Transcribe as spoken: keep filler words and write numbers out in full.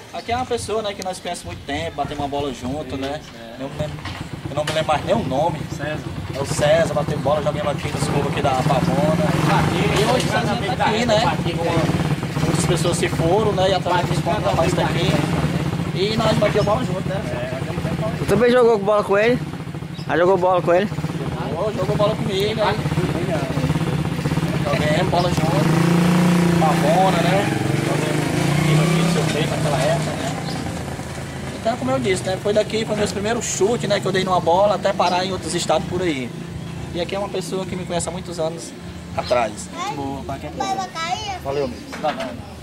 Aqui é uma pessoa, né, que nós conhecemos muito tempo, batemos uma bola junto, né? Eu, me lembro- eu não me lembro mais nem o nome. César. É o César, batemos bola, joguemos aqui nos clubes aqui da Pavona. E hoje o César tá aqui, né? Uma- Muitas pessoas se foram, né? E atrás dos pontos rapazes tá aqui. E nós batemos bola junto, né? Tu também jogou bola com ele? Já jogou bola com ele? Jogou, jogou bola comigo, aí. Joguemos bola junto. Pavona, né? Joguemos aqui no seu peito naquela época, né? Então, como eu disse, né? Foi daqui, foi meus primeiros chutes, né? Que eu dei numa bola até parar em outros estados por aí. E aqui é uma pessoa que me conhece há muitos anos atrás. Vai cair? Valeu, amigo.